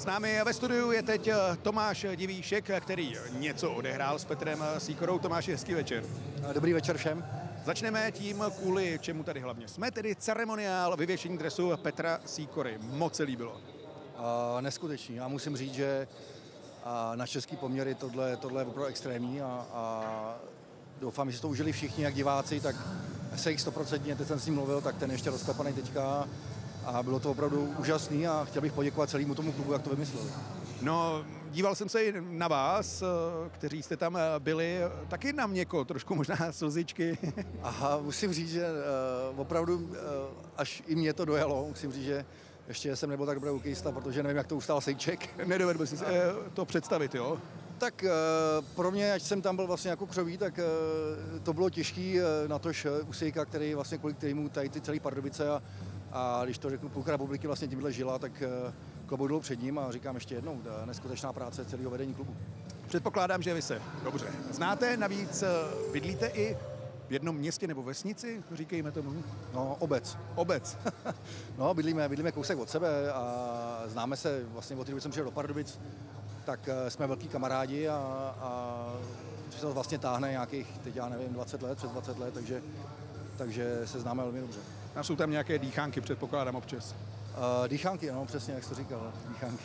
S námi ve studiu je teď Tomáš Divíšek, který něco odehrál s Petrem Sýkorou. Tomáši, hezký večer. Dobrý večer všem. Začneme tím, kvůli čemu tady hlavně jsme, tedy ceremoniál vyvěšení dresu Petra Sýkory. Moc se líbilo. Neskutečný. Já musím říct, že na český poměry tohle je opravdu extrémní a doufám, že si to užili všichni, jak diváci, tak se jich 100%, teď jsem s ním mluvil, tak ten ještě rozklepaný teďka a bylo to opravdu úžasný a chtěl bych poděkovat celému tomu klubu, jak to vymysleli. No, díval jsem se i na vás, kteří jste tam byli, taky na měko, trošku možná slzičky. Aha, musím říct, že opravdu až i mě to dojalo, musím říct, že ještě jsem nebyl tak dobrý hokejista, protože nevím, jak to ustál Sejček. Nedovedl bych si to představit, jo? Tak pro mě, ať jsem tam byl vlastně jako křoví, tak to bylo těžký, natož u Sejka, který vlastně kvůli kterému tady ty celý Pardubice a když to řeknu, půlka republiky vlastně tímhle žila, tak klobouk dolů před ním a říkám ještě jednou, neskutečná práce celého vedení klubu. Předpokládám, že vy se dobře znáte, navíc bydlíte i v jednom městě nebo vesnici, říkejme tomu? No, obec. Obec. No, bydlíme kousek od sebe a známe se vlastně od té doby, jsem přišel do Pardubic, tak jsme velký kamarádi a se to vlastně táhne nějakých, teď já nevím, 20 let, přes 20 let, takže se známe velmi dobře. A jsou tam nějaké dýchánky, předpokládám občas. Dýchánky, no, přesně, jak jsi to říkal, dýchánky.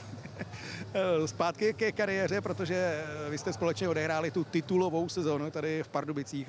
Zpátky ke kariéře, protože vy jste společně odehráli tu titulovou sezónu tady v Pardubicích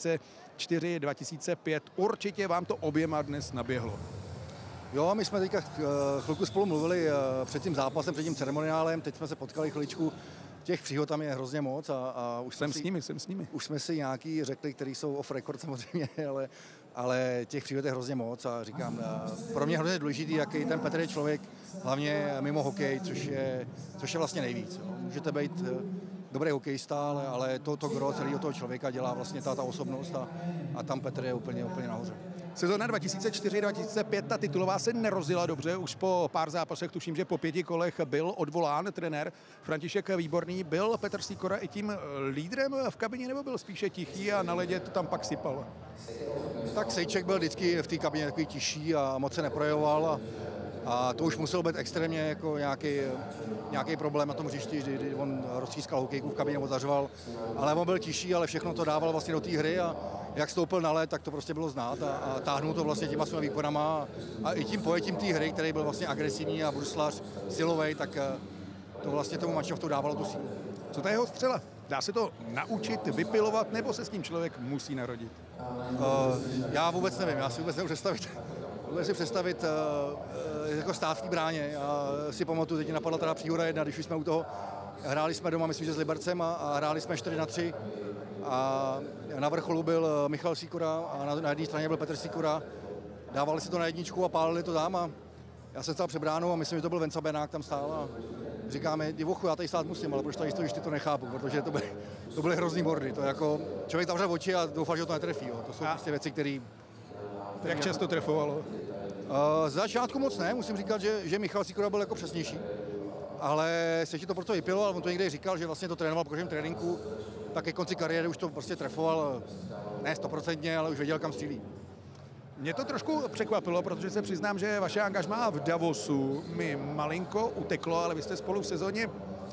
2004-2005. Určitě vám to oběma dnes naběhlo. Jo, my jsme teďka chvilku spolu mluvili před tím zápasem, před tím ceremoniálem, teď jsme se potkali chviličku, těch příhod tam je hrozně moc a už jsem s nimi. Už jsme si nějaký řekli, který jsou off record samozřejmě, ale těch příhod je hrozně moc a říkám, pro mě hrozně důležitý, jaký ten Petr je člověk, hlavně mimo hokej, což je vlastně nejvíc. Jo. Můžete být dobrý hokejista, ale to gro celého toho člověka dělá vlastně ta osobnost a tam Petr je úplně nahoře. Sezóna 2004-2005, ta titulová se nerozjela dobře, už po pár zápasech, tuším, že po 5 kolech byl odvolán trenér František Výborný. Byl Petr Sýkora i tím lídrem v kabině, nebo byl spíše tichý a na ledě to tam pak sypal? Tak Sejček byl vždycky v té kabině takový tichý a moc se neprojevoval a to už musel být extrémně jako nějaký problém na tom hřišti, kdy on roztřískal hokejku v kabině, ozařoval, ale on byl tichý, ale všechno to dával vlastně do té hry a jak stoupil na led, tak to prostě bylo znát a táhnul to vlastně těma svými výkonama a i tím pojetím té hry, který byl vlastně agresivní a bruslař, silovej, tak to vlastně tomu manšaftu dávalo tu sílu. Co to je jeho střela? Dá se to naučit, vypilovat, nebo se s tím člověk musí narodit? Já vůbec nevím, já si vůbec nemůžu představit jako stát v té bráně. Já si pamatuju, teď napadla teda příhoda jedna, když už jsme u toho, hráli jsme doma, myslím, že s Libercem a hráli jsme 4-3 a na vrcholu byl Michal Sýkora a na jedné straně byl Petr Sýkora. Dávali si to na jedničku a pálili to tam a já jsem stál před bránou a myslím, že to byl Venca Benák, tam stál a říkáme, divochu, já tady stát musím, ale proč tady stojíš, ty to nechápu, protože to byly hrozný bordy, to jako člověk zavře oči a doufá, že to netrefí, jo. To jsou prostě věci, které... Jak často trefovalo? Z začátku moc ne, musím říkat, že Michal Sýkora byl jako přesnější, ale se ti to proto vypilo, ale on to někdy říkal, že vlastně to trénoval po každém tréninku, tak ke konci kariéry už to prostě trefoval, ne 100%, ale už věděl, kam střílí. Mě to trošku překvapilo, protože se přiznám, že vaše angažmá v Davosu mi malinko uteklo, ale vy jste spolu v sezóně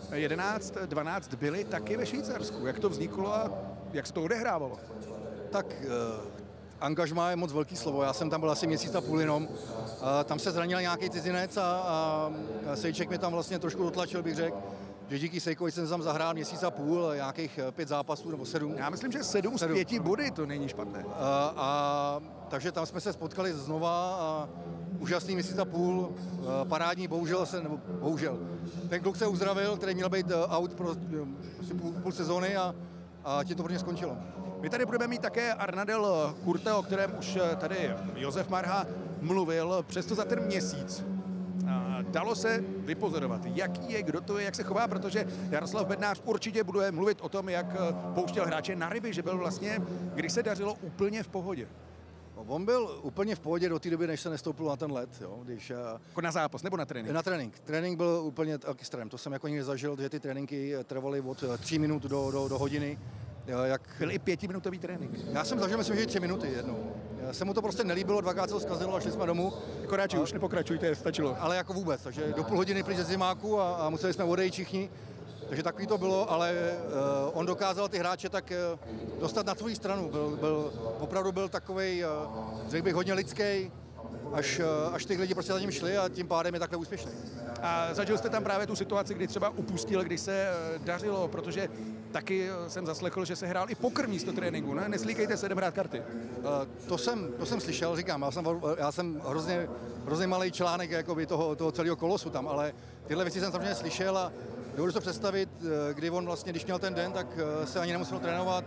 11-12 byli taky ve Švýcarsku. Jak to vzniklo a jak se to odehrávalo? Tak angažmá je moc velký slovo, já jsem tam byl asi měsíc a půl jenom. Tam se zranil nějaký cizinec a Sejček mi tam vlastně trošku dotlačil, bych řekl, že díky Sejkovi jsem tam zahrál měsíc a půl, nějakých 5 zápasů nebo 7. Já myslím, že 7 z 5 body, to není špatné. Takže tam jsme se spotkali znova a úžasný měsíc a půl, parádní, bohužel. Ten kluk se uzdravil, který měl být out pro půl sezóny a tím to pro ně skončilo. My tady budeme mít také Arnadel Kurte, o kterém už tady Josef Marha mluvil, přesto za ten měsíc. Dalo se vypozorovat, jaký je, kdo to je, jak se chová, protože Jaroslav Bednář určitě bude mluvit o tom, jak pouštěl hráče na ryby, že byl vlastně, když se dařilo, úplně v pohodě. On byl úplně v pohodě do té doby, než se nestoupil na ten led. Jo, když, jako na zápas nebo na trénink? Na trénink. Trénink byl úplně extrém. To jsem jako nikdy zažil, že ty tréninky trvaly od 3 minut do hodiny. Jak... Byl i 5minutový trénink. Já jsem zažil, myslím, že 3 minuty jednou. Se mu to prostě nelíbilo, dvakrát se to zkazilo a šli jsme domů. Jako radši už nepokračujte, stačilo. Ale jako vůbec, takže do půl hodiny pryč ze zimáku a museli jsme odejít všichni. Takže takový to bylo, ale on dokázal ty hráče tak dostat na svou stranu. Opravdu byl takovej, řekl bych, hodně lidský, až ty lidi prostě za ním šli a tím pádem je takhle úspěšný. A zažil jste tam právě tu situaci, kdy třeba upustil, když se dařilo, protože taky jsem zaslechl, že se hrál i poker místo tréninku, ne? Neslíkejte se, jdem hrát karty. To jsem slyšel, říkám, já jsem hrozně malý článek jakoby toho celého kolosu tam, ale tyhle věci jsem samozřejmě slyšel a dovedu si to představit, kdy on vlastně, když měl ten den, tak se ani nemusel trénovat.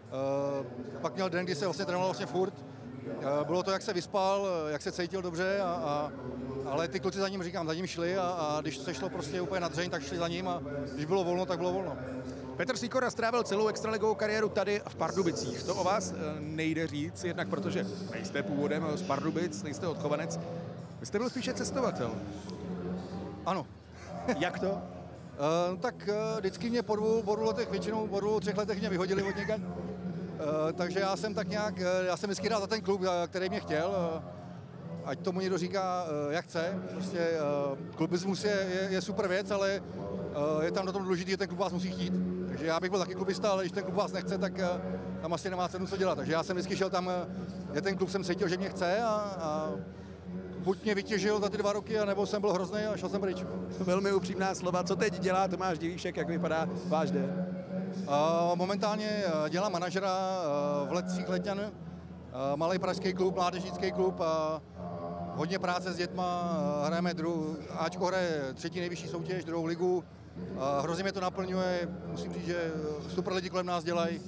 Pak měl den, kdy se vlastně trénoval vlastně furt. Bylo to, jak se vyspal, jak se cítil dobře, ale ty kluci za ním šli a když se šlo prostě úplně na dřeň, tak šli za ním a když bylo volno, tak bylo volno. Petr Sýkora strávil celou extraligovou kariéru tady v Pardubicích. To o vás nejde říct, jednak protože nejste původem z Pardubic, nejste odchovanec. Vy jste byl spíše cestovatel. Ano. Jak to? Tak vždycky mě po dvou letech, většinou po 2, 3 letech mě vyhodili od někde. Takže já jsem vždycky rád za ten klub, který mě chtěl. Ať tomu někdo říká, jak chce. Prostě klubismus je super věc, ale je tam na tom důležité, že ten klub vás musí chtít. Takže já bych byl taky klubista, ale když ten klub vás nechce, tak tam asi nemá cenu co dělat. Takže já jsem vždycky šel tam, kde ten klub jsem cítil, že mě chce a buď mě vytěžil za ty 2 roky, anebo jsem byl hrozný a šel jsem pryč. Velmi upřímná slova. Co teď dělá Tomáš Divíšek, jak vypadá váš den? Momentálně dělám manažera v Letcích Letňan, malý pražský klub, mládežnický klub. Hodně práce s dětma, hrajeme Ačko hraje 3. nejvyšší soutěž, 2. ligu. Hrozně mě to naplňuje, musím říct, že super lidi kolem nás dělají.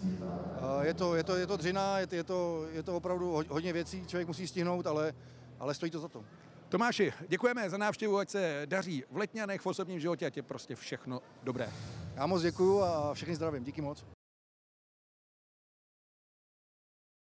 Je to dřina, je to opravdu hodně věcí, člověk musí stihnout, ale stojí to za to. Tomáši, děkujeme za návštěvu, ať se daří v Letňanech, v osobním životě, ať je prostě všechno dobré. Já moc děkuju a všechny zdravím, díky moc.